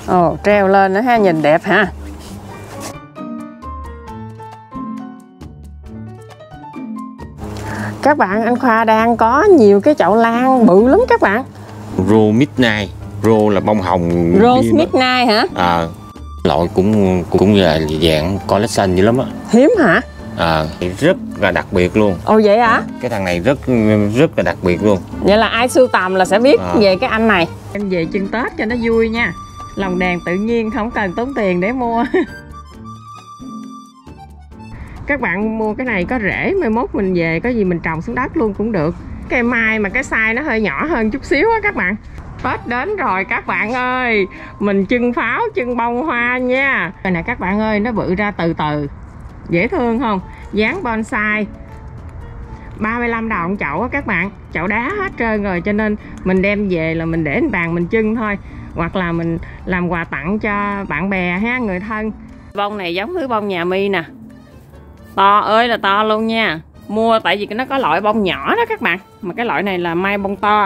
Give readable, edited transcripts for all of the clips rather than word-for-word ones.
Ồ, treo lên nữa ha, nhìn đẹp ha. Các bạn, anh Khoa đang có nhiều cái chậu lan bự lắm các bạn. Rose Midnight, rose là bông hồng. Rose Midnight hả? Loại cũng là dạng collection dữ lắm á. Hiếm hả? Rất là đặc biệt luôn. Ồ vậy hả? Cái thằng này rất là đặc biệt luôn. Vậy là ai sưu tầm là sẽ biết về cái anh này. Em về chưng Tết cho nó vui nha. Lồng đèn tự nhiên, không cần tốn tiền để mua. Các bạn mua cái này có rễ, mai mốt mình về có gì mình trồng xuống đất luôn cũng được. Cây mai mà cái size nó hơi nhỏ hơn chút xíu á các bạn. Tết đến rồi các bạn ơi, mình chưng pháo, chưng bông hoa nha. Rồi nè các bạn ơi, nó bự ra từ từ, dễ thương không? Dáng bonsai 35 đồng chậu á các bạn. Chậu đá hết trơn rồi, cho nên mình đem về là mình để lên bàn mình chưng thôi, hoặc là mình làm quà tặng cho bạn bè ha, người thân. Bông này giống thứ bông nhà My nè, to ơi là to luôn nha. Mua tại vì nó có loại bông nhỏ đó các bạn, mà cái loại này là mai bông to.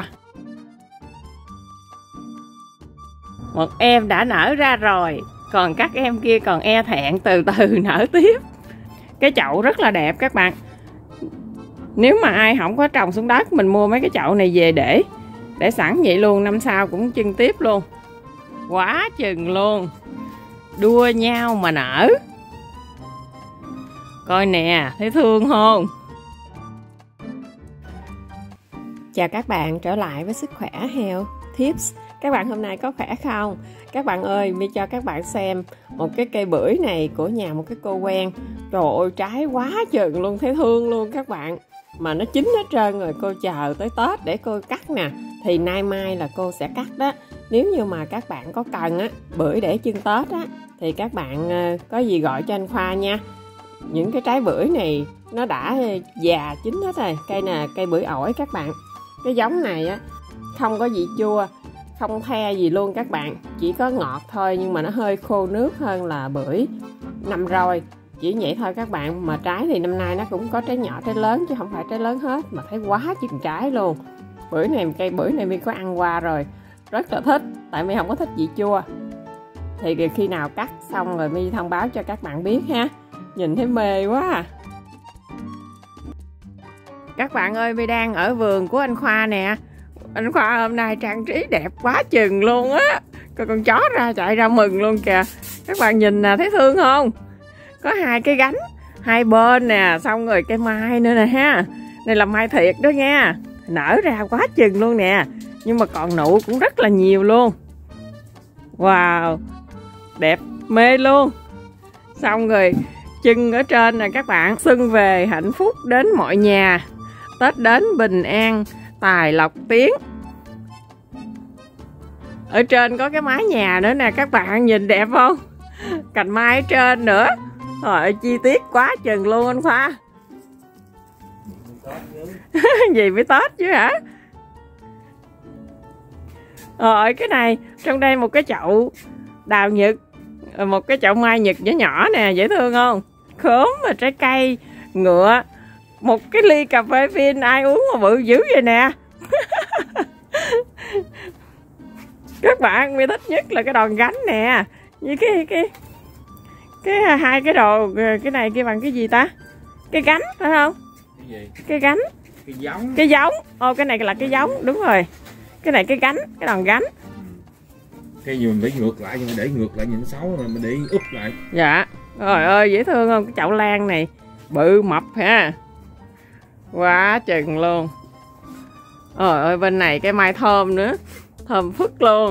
Một em đã nở ra rồi, còn các em kia còn e thẹn từ từ nở tiếp. Cái chậu rất là đẹp các bạn. Nếu mà ai không có trồng xuống đất, mình mua mấy cái chậu này về để sẵn vậy luôn, năm sau cũng chưng tiếp luôn. Quá chừng luôn, đua nhau mà nở. Coi nè, thấy thương không? Chào các bạn, trở lại với Sức Khỏe Health Tips. Các bạn hôm nay có khỏe không? Các bạn ơi, My cho các bạn xem một cái cây bưởi này của nhà một cái cô quen. Trời ơi, trái quá chừng luôn, thấy thương luôn các bạn. Mà nó chín hết trơn rồi, cô chờ tới Tết để cô cắt nè. Thì nay mai là cô sẽ cắt đó. Nếu như mà các bạn có cần á, bưởi để chưng Tết á, thì các bạn có gì gọi cho anh Khoa nha. Những cái trái bưởi này nó đã già chín hết rồi. Cây nè, cây bưởi ổi các bạn. Cái giống này á, không có vị chua, không the gì luôn các bạn. Chỉ có ngọt thôi, nhưng mà nó hơi khô nước hơn là bưởi năm rồi. Chỉ vậy thôi các bạn. Mà trái thì năm nay nó cũng có trái nhỏ trái lớn, chứ không phải trái lớn hết. Mà thấy quá chừng trái luôn. Bưởi này, cây bưởi này My có ăn qua rồi, rất là thích. Tại My không có thích vị chua. Thì khi nào cắt xong rồi My thông báo cho các bạn biết ha. Nhìn thấy mê quá à. Các bạn ơi, My đang ở vườn của anh Khoa nè. Anh Khoa hôm nay trang trí đẹp quá chừng luôn á. Coi con chó ra chạy ra mừng luôn kìa. Các bạn nhìn nè, thấy thương không? Có hai cái gánh hai bên nè, xong rồi cây mai nữa nè ha. Này là mai thiệt đó nha, nở ra quá chừng luôn nè. Nhưng mà còn nụ cũng rất là nhiều luôn. Wow, đẹp mê luôn. Xong rồi chưng ở trên nè các bạn. Xuân về hạnh phúc đến mọi nhà, Tết đến bình an tài lộc tiếng. Ở trên có cái mái nhà nữa nè các bạn, nhìn đẹp không? Cành mai ở trên nữa. Rồi chi tiết quá chừng luôn anh Khoa. Gì với Tết chứ hả? Rồi cái này, trong đây một cái chậu đào nhật, một cái chậu mai nhật nhỏ nhỏ nè, dễ thương không? Khóm mà trái cây, ngựa. Một cái ly cà phê phin ai uống mà bự dữ vậy nè. Các bạn, My thích nhất là cái đòn gánh nè. Với cái hai cái đồ, cái này kia bằng cái gì ta? Cái gánh phải không? Cái gì? Cái gánh. Cái giống. Ô, cái này là cái giống, đúng rồi. Cái này cái gánh, cái đòn gánh. Cái gì mình để ngược lại, nhưng mà để ngược lại nhìn nó xấu rồi mình để úp lại. Dạ. Trời ơi, dễ thương không? Cái chậu lan này bự mập ha. Quá chừng luôn. Trời ơi, bên này cái mai thơm nữa, thơm phức luôn.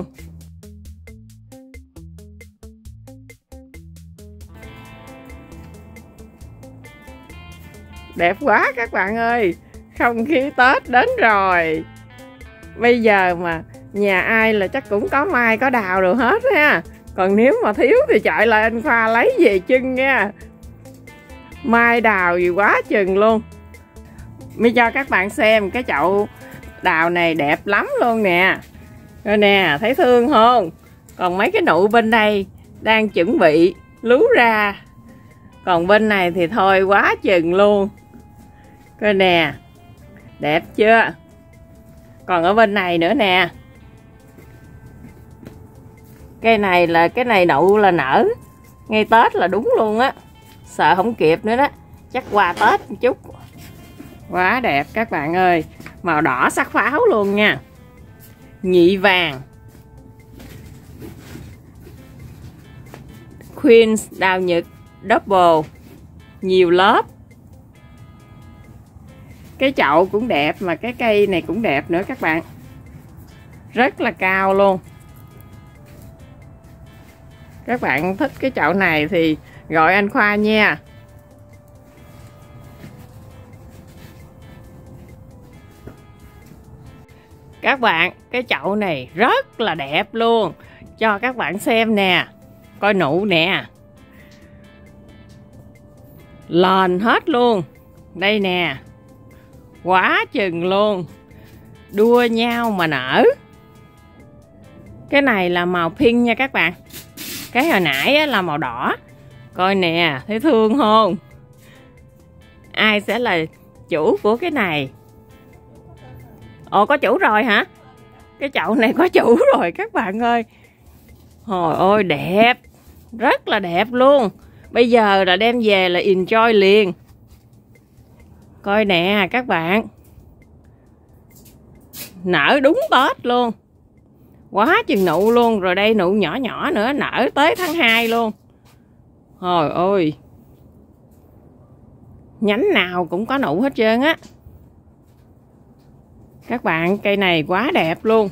Đẹp quá các bạn ơi. Không khí Tết đến rồi. Bây giờ mà nhà ai là chắc cũng có mai có đào được hết ha. Còn nếu mà thiếu thì chạy lại anh Khoa lấy về chưng nha. Mai đào gì quá chừng luôn. My cho các bạn xem cái chậu đào này đẹp lắm luôn nè. Rồi nè, thấy thương không? Còn mấy cái nụ bên đây đang chuẩn bị lú ra. Còn bên này thì thôi quá chừng luôn. Coi nè, đẹp chưa? Còn ở bên này nữa nè. Cây này là cái này nụ là nở ngay Tết là đúng luôn á, sợ không kịp nữa đó, chắc qua Tết một chút. Quá đẹp các bạn ơi, màu đỏ sắc pháo luôn nha. Nhị vàng Queen đào nhật double, nhiều lớp. Cái chậu cũng đẹp mà cái cây này cũng đẹp nữa các bạn, rất là cao luôn. Các bạn thích cái chậu này thì gọi anh Khoa nha. Các bạn, cái chậu này rất là đẹp luôn, cho các bạn xem nè, coi nụ nè, lên hết luôn. Đây nè, quá chừng luôn, đua nhau mà nở. Cái này là màu pink nha các bạn, cái hồi nãy là màu đỏ. Coi nè, thấy thương không? Ai sẽ là chủ của cái này? Ồ, có chủ rồi hả? Cái chậu này có chủ rồi các bạn ơi. Trời ơi đẹp, rất là đẹp luôn. Bây giờ là đem về là enjoy liền. Coi nè các bạn, nở đúng Tết luôn, quá chừng nụ luôn. Rồi đây nụ nhỏ nhỏ nữa, nở tới tháng 2 luôn. Trời ơi, nhánh nào cũng có nụ hết trơn á. Các bạn, cây này quá đẹp luôn,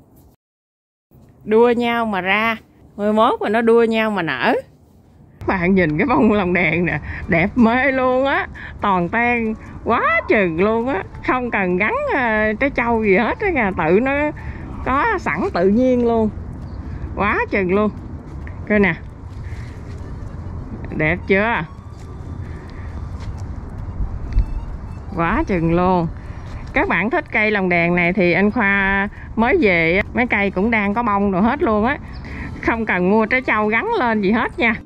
đua nhau mà ra, 11 mà nó đua nhau mà nở. Các bạn nhìn cái bông lồng đèn nè, đẹp mê luôn á, toàn ten quá chừng luôn á, không cần gắn trái trâu gì hết á nha, tự nó có sẵn tự nhiên luôn, quá chừng luôn. Coi nè, đẹp chưa? Quá chừng luôn. Các bạn thích cây lồng đèn này thì anh Khoa mới về mấy cây cũng đang có bông rồi hết luôn á, không cần mua trái trâu gắn lên gì hết nha.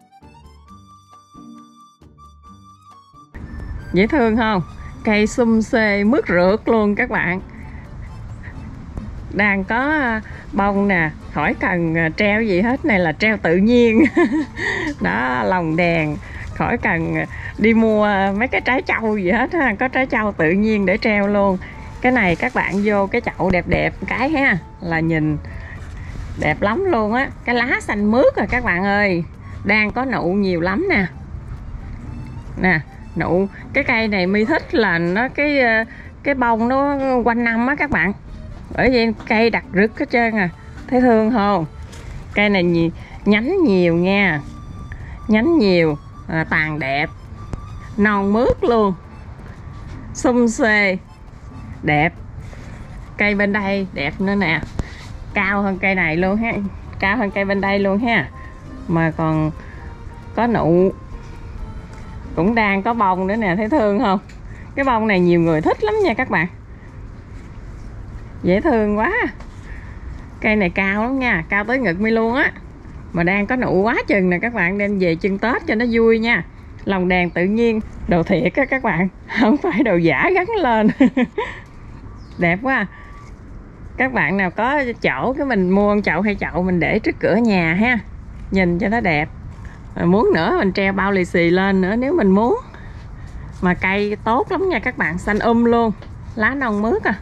Dễ thương không? Cây sum xê mướt rượt luôn các bạn, đang có bông nè, khỏi cần treo gì hết, này là treo tự nhiên. Đó, lồng đèn khỏi cần đi mua mấy cái trái trâu gì hết ha, có trái trâu tự nhiên để treo luôn. Cái này các bạn vô cái chậu đẹp đẹp cái ha, là nhìn đẹp lắm luôn á. Cái lá xanh mướt rồi các bạn ơi, đang có nụ nhiều lắm nè. Nè, nụ cái cây này My thích là nó cái bông nó quanh năm á các bạn, bởi vì cây đặc rực hết trơn à, thấy thương không? Cây này nhánh nhiều nha, nhánh nhiều, tàn đẹp, non mướt luôn, sum xê đẹp. Cây bên đây đẹp nữa nè, cao hơn cây này luôn ha, cao hơn cây bên đây luôn ha, mà còn có nụ, cũng đang có bông nữa nè, thấy thương không? Cái bông này nhiều người thích lắm nha các bạn, dễ thương quá. Cây này cao lắm nha, cao tới ngực My luôn á, mà đang có nụ quá chừng nè các bạn, đem về chưng Tết cho nó vui nha. Lồng đèn tự nhiên, đồ thiệt á các bạn, không phải đồ giả gắn lên. Đẹp quá. Các bạn nào có chậu cái mình mua chậu hay chậu mình để trước cửa nhà ha, nhìn cho nó đẹp. Mà muốn nữa mình treo bao lì xì lên nữa nếu mình muốn. Mà cây tốt lắm nha các bạn, xanh luôn, lá non mướt à.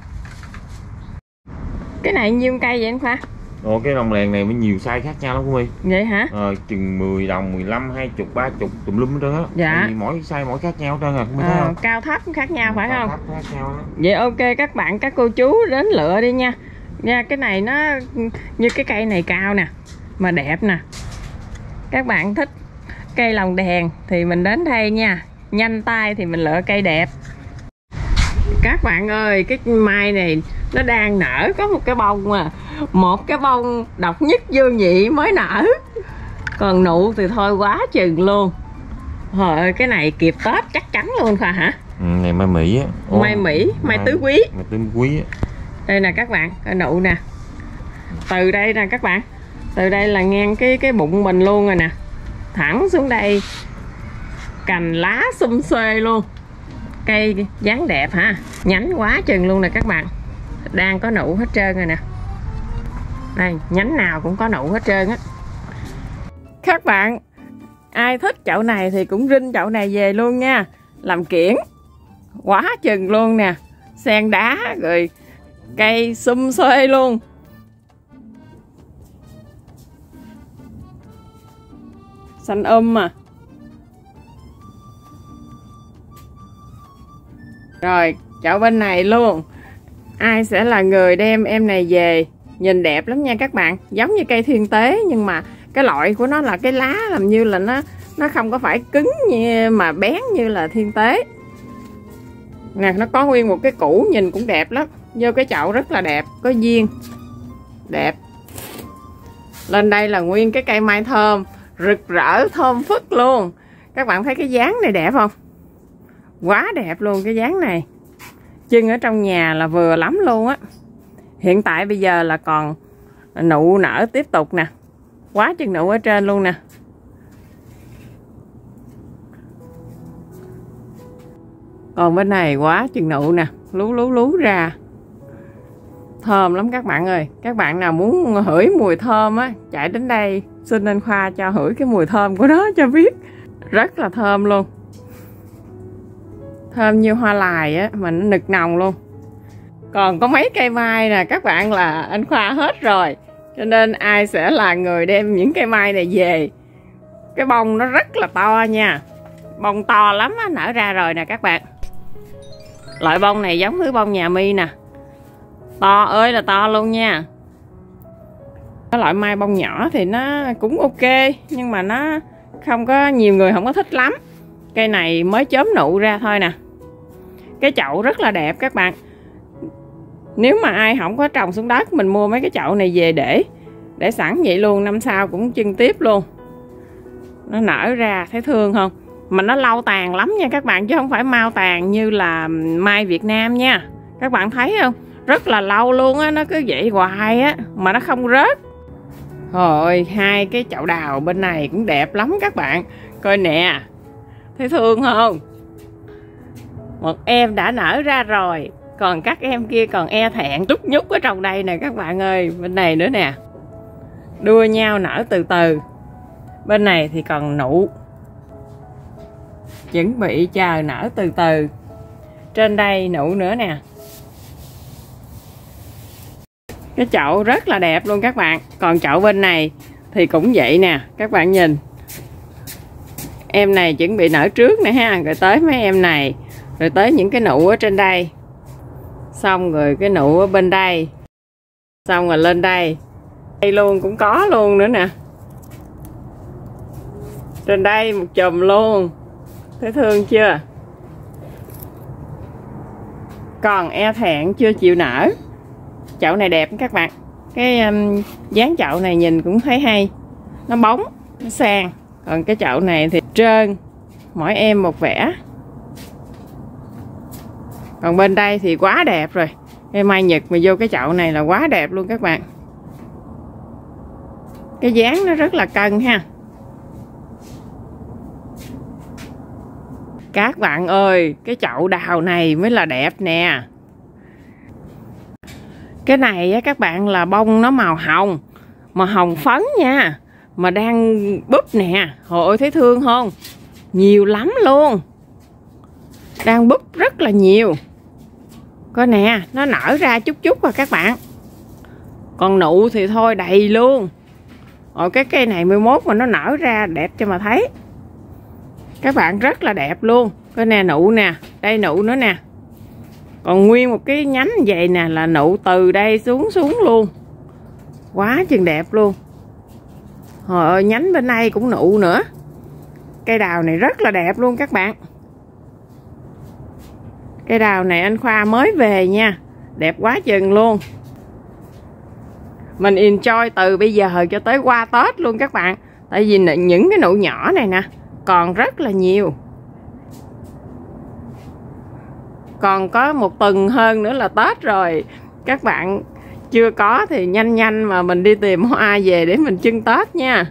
Cái này nhiêu cây vậy anh Khoa? Ồ, cái lồng đèn này mới nhiều size khác nhau lắm của My. Vậy hả? Chừng 10 đồng, 15, 20, 30 tùm lum hết trơn á. Dạ. Mỗi size mỗi khác nhau hết trơn à, không thấy không? Cao thấp khác nhau phải không? Thấp khác nhau đó. Vậy ok các bạn, các cô chú đến lựa đi nha. Nha, cái này nó như cái cây này cao nè, mà đẹp nè. Các bạn thích cây lồng đèn thì mình đến đây nha. Nhanh tay thì mình lựa cây đẹp. Các bạn ơi, cái mai này nó đang nở có một cái bông mà, một cái bông độc nhất vô nhị mới nở, còn nụ thì thôi quá chừng luôn. Trời ơi, cái này kịp Tết chắc chắn luôn Khoa hả? Này mai Mỹ á. Mai Mỹ, mai tứ quý. Mai tứ quý á. Đây nè các bạn, cái nụ nè, từ đây nè các bạn, từ đây là ngang cái bụng mình luôn rồi nè, thẳng xuống đây, cành lá sum xuê luôn. Cây dáng đẹp ha, nhánh quá chừng luôn nè các bạn, đang có nụ hết trơn rồi nè. Đây, nhánh nào cũng có nụ hết trơn á. Các bạn ai thích chậu này thì cũng rinh chậu này về luôn nha, làm kiểng quá chừng luôn nè. Sen đá rồi cây sum xuê luôn. Xanh à. Rồi chậu bên này luôn, ai sẽ là người đem em này về? Nhìn đẹp lắm nha các bạn, giống như cây thiên tế, nhưng mà cái loại của nó là cái lá làm như là nó không có phải cứng như mà bén như là thiên tế nè. Nó có nguyên một cái củ nhìn cũng đẹp lắm, vô cái chậu rất là đẹp, có duyên đẹp. Lên đây là nguyên cái cây mai thơm rực rỡ thơm phức luôn. Các bạn thấy cái dáng này đẹp không? Quá đẹp luôn cái dáng này. Trưng ở trong nhà là vừa lắm luôn á. Hiện tại bây giờ là còn nụ nở tiếp tục nè, quá chừng nụ ở trên luôn nè. Còn bên này quá chừng nụ nè, lú ra. Thơm lắm các bạn ơi. Các bạn nào muốn hửi mùi thơm á, chạy đến đây xin anh Khoa cho hửi cái mùi thơm của nó cho biết. Rất là thơm luôn. Thơm như hoa lài á, mà nó nực nồng luôn. Còn có mấy cây mai nè các bạn là anh Khoa hết rồi, cho nên ai sẽ là người đem những cây mai này về? Cái bông nó rất là to nha, bông to lắm á, nở ra rồi nè các bạn. Loại bông này giống thứ bông nhà My nè, to ơi là to luôn nha. Cái loại mai bông nhỏ thì nó cũng ok, nhưng mà nó không có nhiều người không có thích lắm. Cây này mới chớm nụ ra thôi nè. Cái chậu rất là đẹp các bạn. Nếu mà ai không có trồng xuống đất, mình mua mấy cái chậu này về để sẵn vậy luôn, năm sau cũng trưng tiếp luôn. Nó nở ra thấy thương không? Mà nó lâu tàn lắm nha các bạn, chứ không phải mau tàn như là mai Việt Nam nha. Các bạn thấy không? Rất là lâu luôn á, nó cứ vậy hoài á mà nó không rớt. Rồi hai cái chậu đào bên này cũng đẹp lắm các bạn. Coi nè, thấy thương không? Một em đã nở ra rồi, còn các em kia còn e thẹn tút nhúc ở trong đây nè các bạn ơi. Bên này nữa nè, đua nhau nở từ từ. Bên này thì còn nụ, chuẩn bị chờ nở từ từ. Trên đây nụ nữa nè. Cái chậu rất là đẹp luôn các bạn. Còn chậu bên này thì cũng vậy nè. Các bạn nhìn, em này chuẩn bị nở trước nè ha, rồi tới mấy em này, rồi tới những cái nụ ở trên đây, xong rồi cái nụ ở bên đây, xong rồi lên đây. Đây luôn cũng có luôn nữa nè. Trên đây một chùm luôn. Thấy thương chưa? Còn e thẹn chưa chịu nở. Chậu này đẹp các bạn. Cái dáng chậu này nhìn cũng thấy hay. Nó bóng, nó sang. Còn cái chậu này thì trơn, mỗi em một vẻ. Còn bên đây thì quá đẹp rồi. Cây mai Nhật mà vô cái chậu này là quá đẹp luôn các bạn. Cái dáng nó rất là cân ha. Các bạn ơi, cái chậu đào này mới là đẹp nè. Cái này á các bạn là bông nó màu hồng, mà hồng phấn nha, mà đang búp nè. Trời ơi thấy thương không? Nhiều lắm luôn, đang búp rất là nhiều. Coi nè, nó nở ra chút chút rồi các bạn. Còn nụ thì thôi đầy luôn. Rồi cái cây này 11 mà nó nở ra đẹp cho mà thấy. Các bạn rất là đẹp luôn. Coi nè, nụ nè, đây nụ nữa nè. Còn nguyên một cái nhánh vậy nè là nụ từ đây xuống luôn. Quá chừng đẹp luôn. Trời ơi, nhánh bên đây cũng nụ nữa. Cây đào này rất là đẹp luôn các bạn. Cây đào này anh Khoa mới về nha, đẹp quá chừng luôn. Mình enjoy từ bây giờ cho tới qua Tết luôn các bạn. Tại vì những cái nụ nhỏ này nè còn rất là nhiều. Còn có một tuần hơn nữa là Tết rồi. Các bạn chưa có thì nhanh mà mình đi tìm hoa về để mình trưng Tết nha.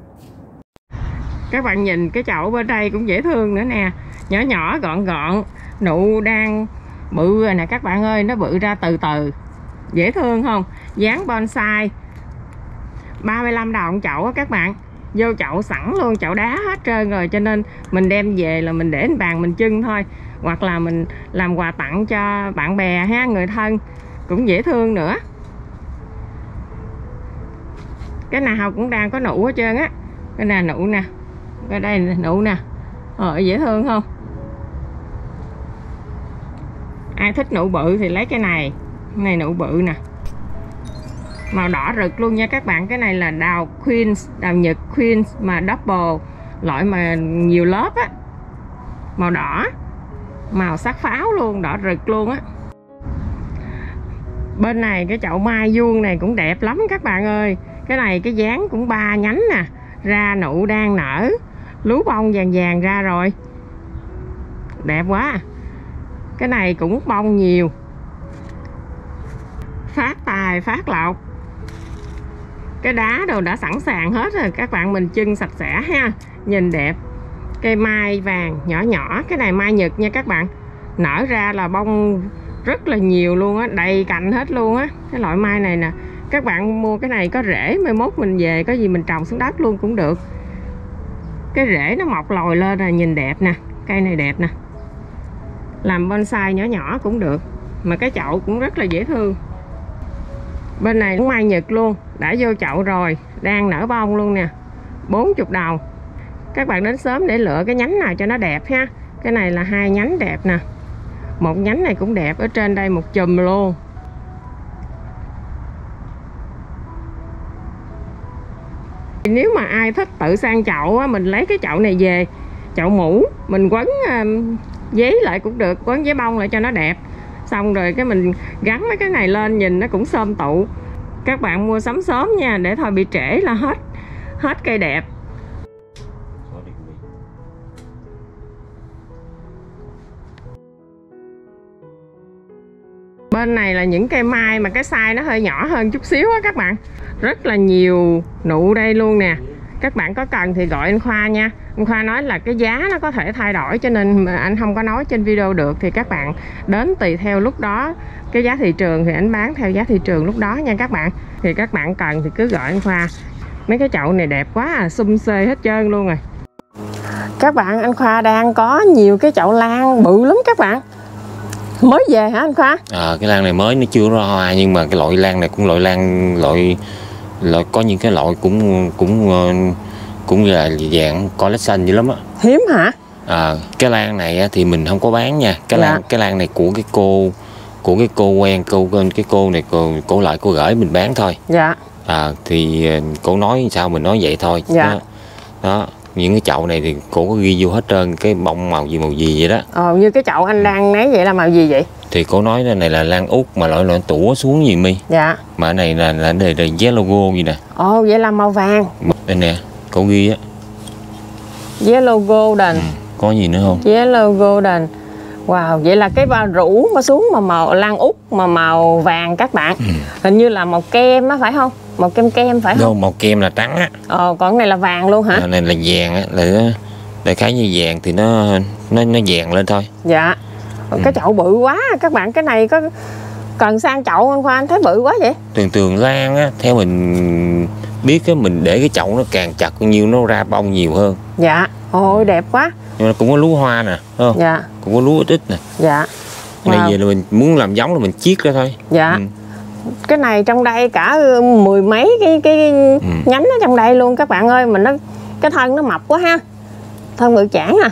Các bạn nhìn cái chậu bên đây cũng dễ thương nữa nè. Nhỏ nhỏ gọn gọn, nụ đang bự rồi nè các bạn ơi. Nó bự ra từ từ, dễ thương không? Dáng bonsai 35 đồng chậu á các bạn. Vô chậu sẵn luôn, chậu đá hết trơn rồi, cho nên mình đem về là mình để lên bàn mình trưng thôi, hoặc là mình làm quà tặng cho bạn bè ha, người thân, cũng dễ thương nữa. Cái nào cũng đang có nụ hết trơn á. Cái này nụ nè, cái đây nụ nè, dễ thương không? Ai thích nụ bự thì lấy cái này nụ bự nè, màu đỏ rực luôn nha các bạn. Cái này là đào Queens, đào Nhật Queens mà double, loại mà nhiều lớp á, màu đỏ, màu sắc pháo luôn, đỏ rực luôn á. Bên này cái chậu mai vuông này cũng đẹp lắm các bạn ơi. Cái này cái dáng cũng 3 nhánh nè, ra nụ đang nở, lú bông vàng vàng ra rồi, đẹp quá. Cái này cũng bông nhiều, phát tài phát lộc. Cái đá đồ đã sẵn sàng hết rồi các bạn, mình trưng sạch sẽ ha, nhìn đẹp. Cây mai vàng nhỏ nhỏ, cái này mai Nhật nha các bạn, nở ra là bông rất là nhiều luôn á, đầy cành hết luôn á. Cái loại mai này nè, các bạn mua cái này có rễ, mai mốt mình về có gì mình trồng xuống đất luôn cũng được. Cái rễ nó mọc lồi lên rồi, nhìn đẹp nè, cây này đẹp nè, làm bonsai nhỏ nhỏ cũng được, mà cái chậu cũng rất là dễ thương. Bên này cũng mai Nhật luôn, đã vô chậu rồi, đang nở bông luôn nè, 40 đồng. Các bạn đến sớm để lựa cái nhánh nào cho nó đẹp ha. Cái này là 2 nhánh đẹp nè, một nhánh này cũng đẹp, ở trên đây một chùm luôn. Nếu mà ai thích tự sang chậu á, mình lấy cái chậu này về, chậu mũ mình quấn giấy lại cũng được, quấn giấy bông lại cho nó đẹp. Xong rồi cái mình gắn mấy cái này lên nhìn nó cũng xôm tụ. Các bạn mua sắm sớm nha, để thôi bị trễ là hết cây đẹp. Bên này là những cây mai mà cái size nó hơi nhỏ hơn chút xíu á các bạn. Rất là nhiều nụ đây luôn nè. Các bạn có cần thì gọi anh Khoa nha. Anh Khoa nói là cái giá nó có thể thay đổi, cho nên mà anh không có nói trên video được. Thì các bạn đến tùy theo lúc đó, cái giá thị trường thì anh bán theo giá thị trường lúc đó nha các bạn. Thì các bạn cần thì cứ gọi anh Khoa. Mấy cái chậu này đẹp quá à, sum xê hết trơn luôn rồi. Các bạn, anh Khoa đang có nhiều cái chậu lan bự lắm các bạn. Mới về hả anh Khoa? Cái lan này mới, nó chưa ra hoa, nhưng mà cái loại lan này cũng loại có những cái loại cũng là dạng collection dữ lắm á. Hiếm hả? Cái lan này thì mình không có bán nha. Cái lan này của cái cô quen, cái cô này cô lại cô gửi mình bán thôi. Dạ. Thì cô nói sao mình nói vậy thôi. Dạ. Đó. Những cái chậu này thì cô có ghi vô hết trơn cái bông màu gì vậy đó. Như cái chậu anh đang nấy vậy là màu gì vậy? Thì cô nói này là lan út mà loại tủa xuống gì mi. Dạ. Mà cái này là yellow gì nè. Vậy là màu vàng. Đây nè, cô ghi á. Yellow golden. Có gì nữa không? Yellow golden. Wow, vậy là cái rủ mà xuống mà màu lan út mà màu vàng các bạn. Hình như là màu kem á phải không? Màu kem phải không? Đâu, màu kem là trắng á. Còn cái này là vàng luôn hả? Này là vàng á, là đại khái như vàng thì nó vàng lên thôi. Dạ. Cái chậu bự quá các bạn, cái này có cần sang chậu anh Khoa, anh thấy bự quá vậy? Thường lan á, theo mình biết á, mình để cái chậu nó càng chặt bao nhiêu nó ra bông nhiều hơn. Dạ. Ôi đẹp quá. Nhưng mà cũng có lúa hoa nè, không? Dạ. Cũng có lúa ít nè. Dạ. Cái này về là mình muốn làm giống là mình chiết ra thôi. Dạ. Cái này trong đây cả 10 mấy cái nhánh ở trong đây luôn các bạn ơi, mà cái thân nó mập quá ha, thân bự chảng à.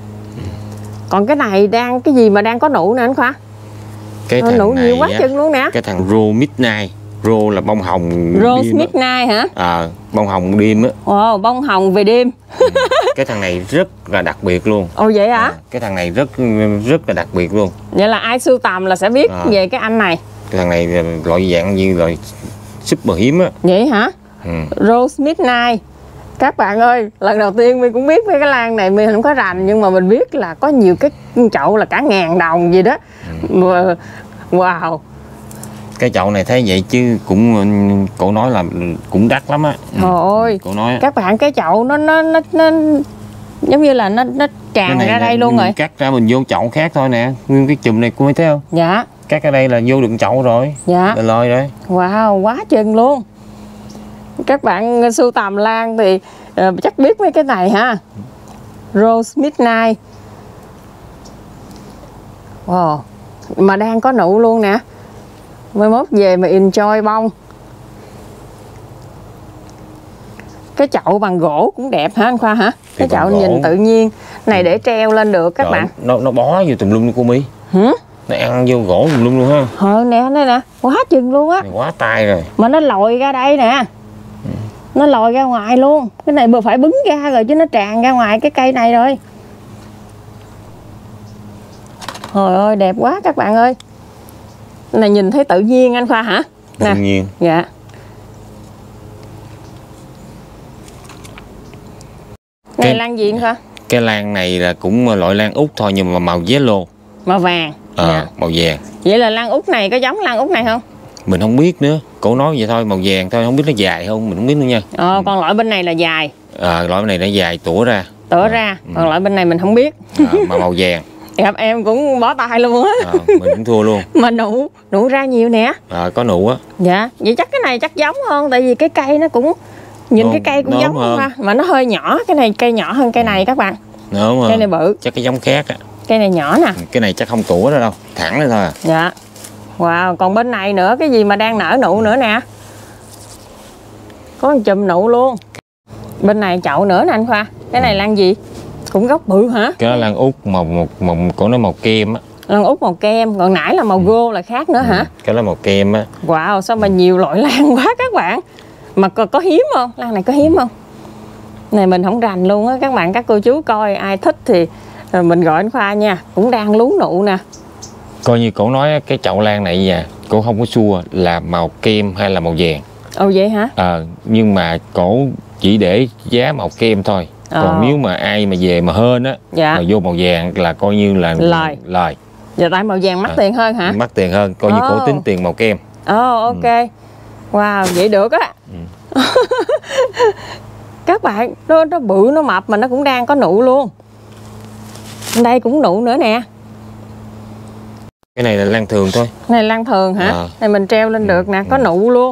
Còn cái này cái gì mà đang có nụ nè anh Khoa? Cái thằng nụ này nhiều quá chừng luôn nè. Cái thằng Rose Midnight. Rose là bông hồng Rose Midnight hả? Bông hồng đêm á. Bông hồng về đêm. Cái thằng này rất là đặc biệt luôn. Vậy hả? Cái thằng này rất là đặc biệt luôn. Vậy là ai sưu tầm là sẽ biết về cái anh này. Cái thằng này loại dạng như loại super hiếm á. Vậy hả? Rose Midnight. Các bạn ơi, lần đầu tiên mình cũng biết về cái lan này, mình không có rành, nhưng mà mình biết là có nhiều cái chậu là cả 1000 đồng gì đó. Wow. Cái chậu này thấy vậy chứ cũng cổ nói là cũng đắt lắm á. Ôi, cổ nói các bạn, cái chậu nó giống như là nó tràn ra đây luôn rồi. Cắt ra mình vô chậu khác thôi nè. Nguyên cái chùm này cô mới thấy không? Dạ. Cắt ở đây là vô đựng chậu rồi. Dạ. Là lôi rồi. Wow, quá chừng luôn. Các bạn sưu tầm lan thì chắc biết mấy cái này ha. Rose Midnight. Wow. Mà đang có nụ luôn nè. Mai mốt về mà enjoy bông. Cái chậu bằng gỗ cũng đẹp hả anh Khoa hả? Cái chậu nhìn tự nhiên. Này để treo lên được các bạn. Nó bó vô tùm lum cô My. Nó ăn vô gỗ tùm lum luôn ha. Nè, đây nè, quá chừng luôn á. Quá tay rồi. Mà nó lòi ra đây nè. Nó lòi ra ngoài luôn. Cái này vừa phải bứng ra rồi chứ nó tràn ra ngoài cái cây này rồi. Trời ơi, đẹp quá các bạn ơi. Này nhìn thấy tự nhiên anh Khoa hả? Tự nhiên. Dạ. Này lan gì anh Khoa? Cái lan này là cũng loại lan Úc thôi nhưng mà màu yellow. Màu vàng. Dạ. Màu vàng. Vậy là lan Úc này có giống lan Úc này không? Mình không biết nữa. Cổ nói vậy thôi, màu vàng thôi, không biết nó dài không, mình không biết nữa nha. Còn loại bên này là dài. Loại bên này nó dài tủa ra. Còn loại bên này mình không biết. Mà màu vàng. Em cũng bó tay luôn á. Mình cũng thua luôn. Mà nụ ra nhiều nè. Có nụ á. Dạ, vậy chắc cái này chắc giống hơn. Tại vì cái cây nó cũng nhìn cái cây cũng giống hơn. Mà nó hơi nhỏ. Cái này cây nhỏ hơn cây này các bạn. Đúng rồi. Cây này bự. Chắc cái giống khác á. Cây này nhỏ nè. Cái này chắc không tủa đó đâu, thẳng lên thôi à. Dạ. Wow, còn bên này nữa, cái gì mà đang nở nụ nữa nè. Có một chùm nụ luôn. Bên này chậu nữa nè anh Khoa. Cái này lan gì? Cũng gốc bự hả? Cái đó lan Úc màu cổ nó màu kem á. Lan Úc màu kem, còn nãy là màu gold là khác nữa hả? Cái đó màu kem á. Wow, sao mà nhiều loại lan quá các bạn. Mà có hiếm không? Lan này có hiếm không? Này mình không rành luôn á các bạn, các cô chú coi ai thích thì mình gọi anh Khoa nha. Cũng đang lú nụ nè. Coi như cổ nói cái chậu lan này nha, cổ không có xua là màu kem hay là màu vàng. Ồ vậy hả? Nhưng mà cổ chỉ để giá màu kem thôi. Còn nếu mà ai mà về mà hên á, mà vô màu vàng là coi như là lời. Giờ tại màu vàng mắc tiền hơn hả? Mắc tiền hơn, coi như cổ tính tiền màu kem. Ok. Wow, vậy được á. Các bạn, nó bự, nó mập mà nó cũng đang có nụ luôn. Đây cũng nụ nữa nè. Cái này là lan thường thôi. Này lan thường hả? Này mình treo lên được nè, có nụ luôn.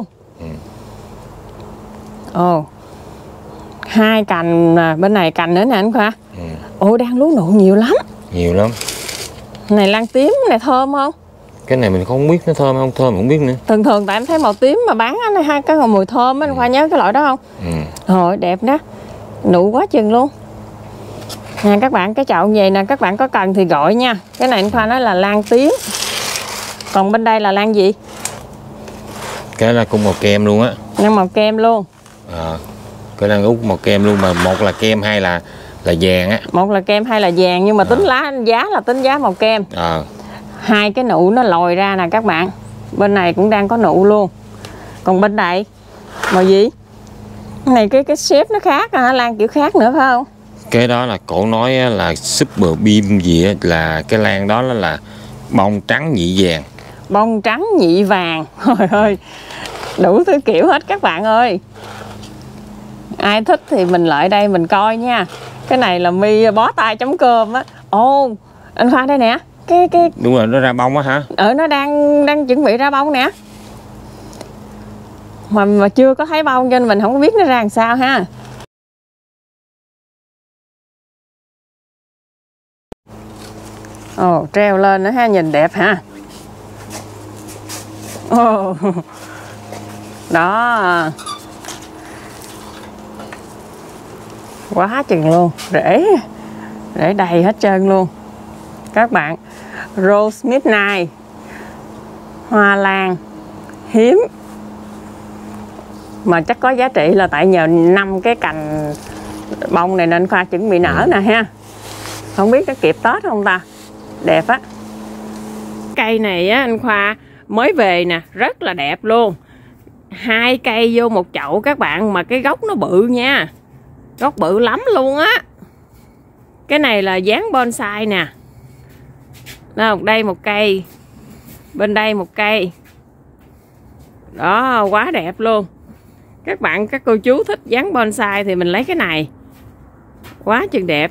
Hai cành bên này cành nữa nè anh Khoa. Đang lú nụ nhiều lắm. Nhiều lắm. Này lan tím này thơm không? Cái này mình không biết nó thơm không thơm, không biết nữa. Thường tại em thấy màu tím mà bán này hai cái mùi thơm anh Khoa nhớ cái loại đó không? Rồi đẹp đó. Nụ quá chừng luôn. Nè các bạn, cái chậu vậy nè, các bạn có cần thì gọi nha. Cái này anh Khoa nói là lan tím. Còn bên đây là lan gì? Cái là cũng màu kem luôn á. Lan màu kem luôn. Cái lan Úc màu kem luôn, mà một là kem hai là vàng á. Một là kem hai là vàng, nhưng mà tính giá là tính giá màu kem. Hai cái nụ nó lòi ra nè các bạn. Bên này cũng đang có nụ luôn. Còn bên này màu gì? Cái này cái shape nó khác hả? Lan kiểu khác nữa phải không? Cái đó là cổ nói là super beam gì á, là cái lan đó là bông trắng nhị vàng. Bông trắng nhị vàng. Trời ơi, đủ thứ kiểu hết các bạn ơi. Ai thích thì mình lại đây mình coi nha. Cái này là My bó tay chấm cơm á. Anh Khoa đây nè. Cái đúng rồi, nó ra bông á hả? Nó đang chuẩn bị ra bông nè. Mà chưa có thấy bông cho nên mình không có biết nó ra làm sao ha. Treo lên nữa ha, nhìn đẹp ha. Đó. Quá chừng luôn. Rễ đầy hết trơn luôn. Các bạn, Rose Midnight, hoa lan hiếm mà chắc có giá trị là tại nhờ 5 cái cành bông này nên Khoa chuẩn bị nở nè ha. Không biết có kịp Tết không ta. Đẹp á. Cây này á anh Khoa mới về nè, rất là đẹp luôn. 2 cây vô một chậu các bạn, mà cái gốc nó bự nha. Gốc bự lắm luôn á. Cái này là dáng bonsai nè. Đâu, đây một cây, bên đây một cây. Đó, quá đẹp luôn. Các bạn, các cô chú thích dáng bonsai thì mình lấy cái này. Quá chừng đẹp.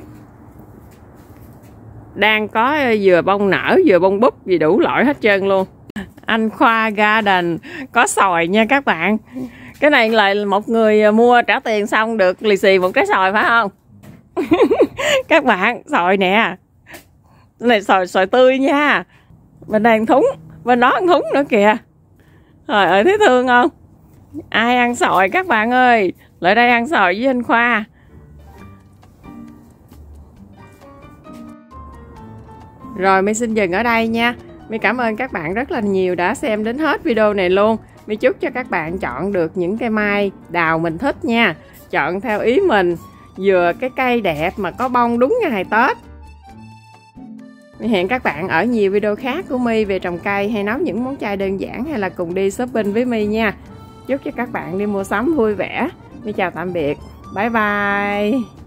Đang có vừa bông nở, vừa bông búp, gì đủ loại hết trơn luôn. Anh Khoa Garden có xoài nha các bạn. Cái này là một người mua trả tiền xong được lì xì một trái xoài phải không? Các bạn, xoài nè. Cái này xoài tươi nha. Bên đây ăn thúng, bên đó ăn thúng nữa kìa. Trời ơi, thấy thương không? Ai ăn xoài các bạn ơi, lại đây ăn xoài với anh Khoa. Rồi My xin dừng ở đây nha. My cảm ơn các bạn rất là nhiều đã xem đến hết video này luôn. My chúc cho các bạn chọn được những cây mai đào mình thích nha. Chọn theo ý mình, vừa cái cây đẹp mà có bông đúng ngày Tết. My hẹn các bạn ở nhiều video khác của My về trồng cây hay nấu những món chay đơn giản hay là cùng đi shopping với My nha. Chúc cho các bạn đi mua sắm vui vẻ. My chào tạm biệt. Bye bye.